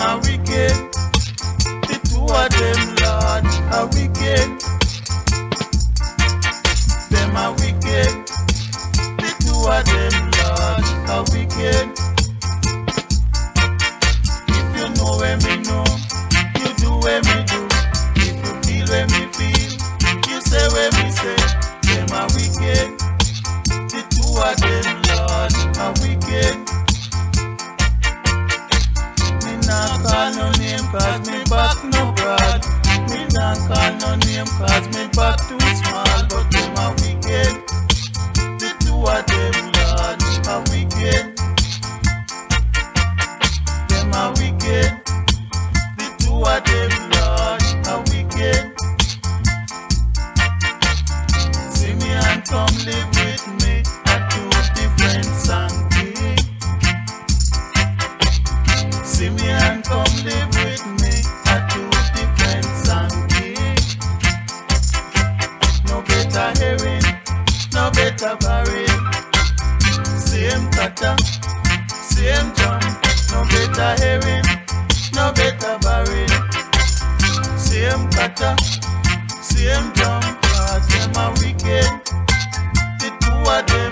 a wicked. The two of them, Lord, a wicked. Them a wicked. The two of them, Lord, a wicked. If you know where me know, you do where me do. If you feel where me feel, you say where me say. Them a wicked. The two of them, Lord, a wicked. Me not call no name cause me back no broad. Me not call no name cause me back too small. But them a wicked. The two of them, Lord, a wicked. Them a wicked. The two of them, Lord, a wicked. See me and come live with me. A two different song king. See me and come live with me. A two different song king. No better hearing, no better barring. Same cutter, same jump. No better hearing, no better barring. Same cutter, same jump. Cause them a wicked. The two of them,